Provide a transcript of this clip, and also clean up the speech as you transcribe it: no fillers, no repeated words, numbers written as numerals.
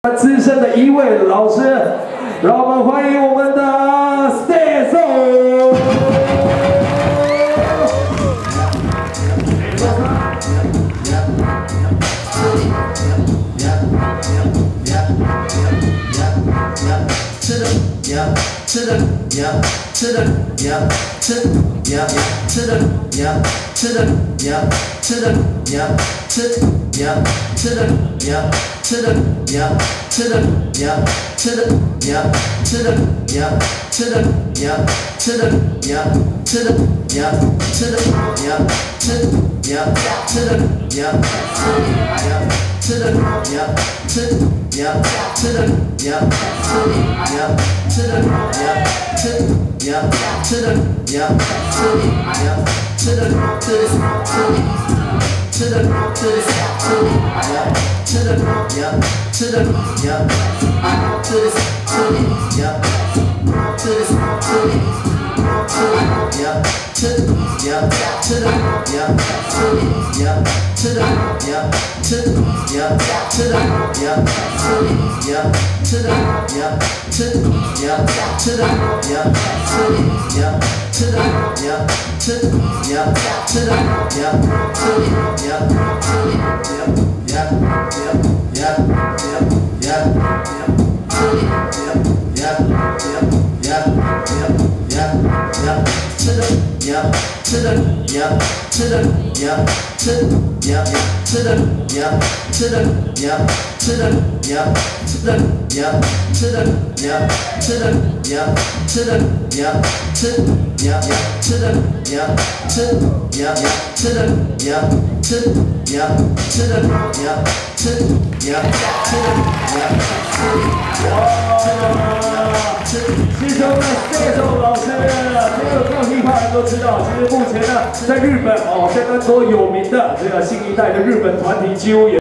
资深的一位老师，让我们欢迎我们的 Stay。 谢谢我们Stay老师，这个做hiphop人都知道，其实目前呢，在日本相当多有名的这个新一代的日本团体，几乎也。